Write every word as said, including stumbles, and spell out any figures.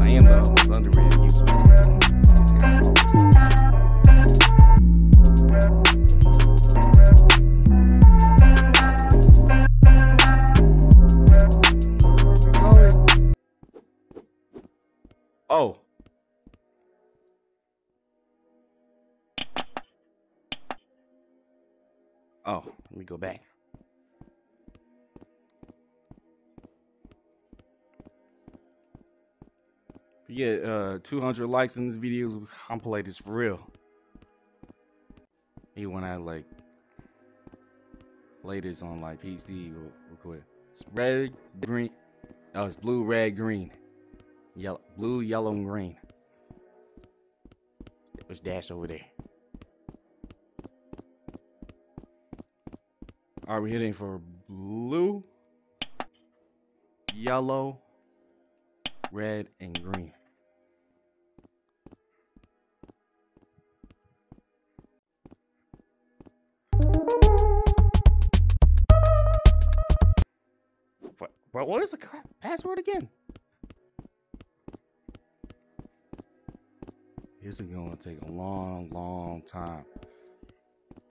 I am the most underrated YouTuber. Oh. Oh, let me go back. Yeah, uh, two hundred likes in this video. I'm play this for real. Even when I like play this on like P C real, real quick. It's red, green. Oh, it's blue, red, green. Yellow, blue, yellow, and green. There's Dash over there. Are we hitting for blue, yellow, red, and green? What, what, what is the password again? This is gonna take a long, long time.